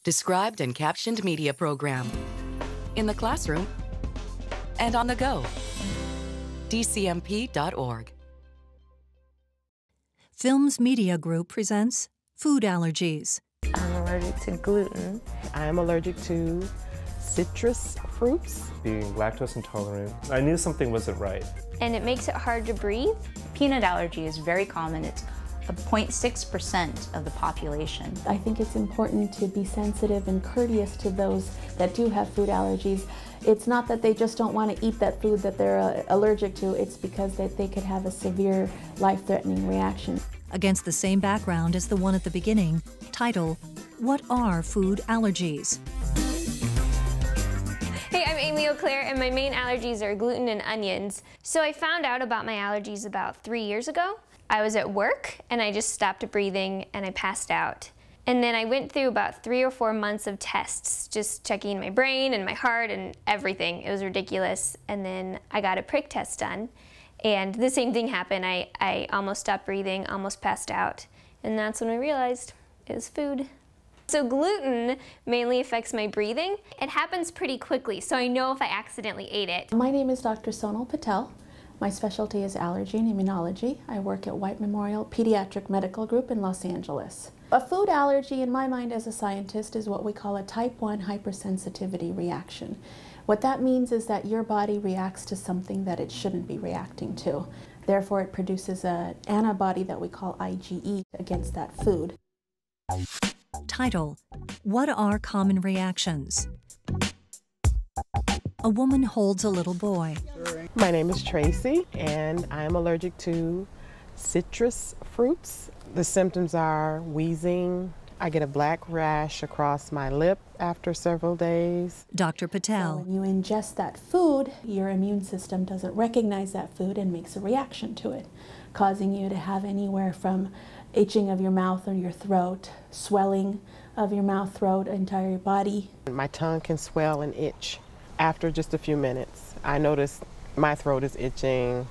Described and captioned media program. In the classroom and on the go. dcmp.org. Films Media Group presents Food Allergies. I'm allergic to gluten. I am allergic to citrus fruits. Being lactose intolerant, I knew something wasn't right. And it makes it hard to breathe. Peanut allergy is very common. It's 0.6% of the population. I think it's important to be sensitive and courteous to those that do have food allergies. It's not that they just don't want to eat that food that they're allergic to, it's because that they could have a severe life-threatening reaction. Against the same background as the one at the beginning, title, What are food allergies? Hey, I'm Amy O'Clair, and my main allergies are gluten and onions. So I found out about my allergies about 3 years ago. I was at work, and I just stopped breathing, and I passed out. And then I went through about 3 or 4 months of tests, just checking my brain and my heart and everything. It was ridiculous. And then I got a prick test done, and the same thing happened. I almost stopped breathing, almost passed out. And that's when I realized it was food. So gluten mainly affects my breathing. It happens pretty quickly, so I know if I accidentally ate it. My name is Dr. Sonal Patel. My specialty is allergy and immunology. I work at White Memorial Pediatric Medical Group in Los Angeles. A food allergy, in my mind as a scientist, is what we call a type 1 hypersensitivity reaction. What that means is that your body reacts to something that it shouldn't be reacting to. Therefore, it produces an antibody that we call IgE against that food. Title, What are common reactions? A woman holds a little boy. My name is Tracy, and I am allergic to citrus fruits. The symptoms are wheezing. I get a black rash across my lip after several days. Dr. So Patel. when you ingest that food, your immune system doesn't recognize that food and makes a reaction to it, causing you to have anywhere from itching of your mouth or your throat, swelling of your mouth, throat, entire body. My tongue can swell and itch after just a few minutes. I notice my throat is itching.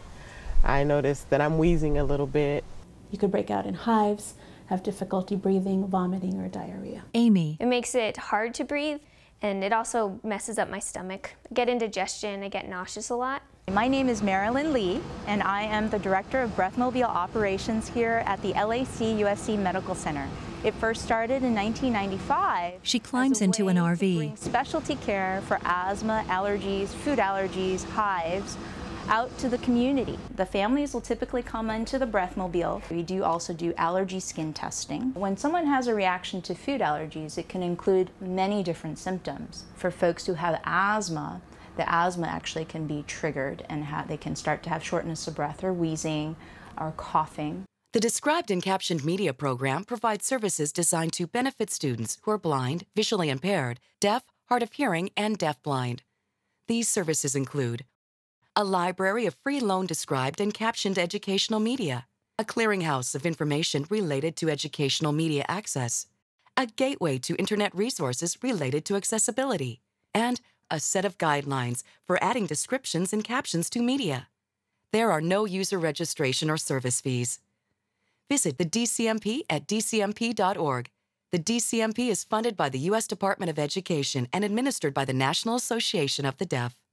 I notice that I'm wheezing a little bit. You could break out in hives, have difficulty breathing, vomiting, or diarrhea. Amy. It makes it hard to breathe, and it also messes up my stomach. I get indigestion, I get nauseous a lot. My name is Marilyn Lee, and I am the Director of Breathmobile Operations here at the LAC USC Medical Center. It first started in 1995. She climbs as a into an way to RV. bring specialty care for asthma, allergies, food allergies, hives, out to the community. The families will typically come into the Breathmobile. We do also do allergy skin testing. When someone has a reaction to food allergies, it can include many different symptoms. For folks who have asthma, the asthma actually can be triggered, and they can start to have shortness of breath or wheezing or coughing. The Described and Captioned Media program provides services designed to benefit students who are blind, visually impaired, deaf, hard of hearing, and deafblind. These services include a library of free loan described and captioned educational media, a clearinghouse of information related to educational media access, a gateway to internet resources related to accessibility, and a set of guidelines for adding descriptions and captions to media. There are no user registration or service fees. Visit the DCMP at dcmp.org. The DCMP is funded by the U.S. Department of Education and administered by the National Association of the Deaf.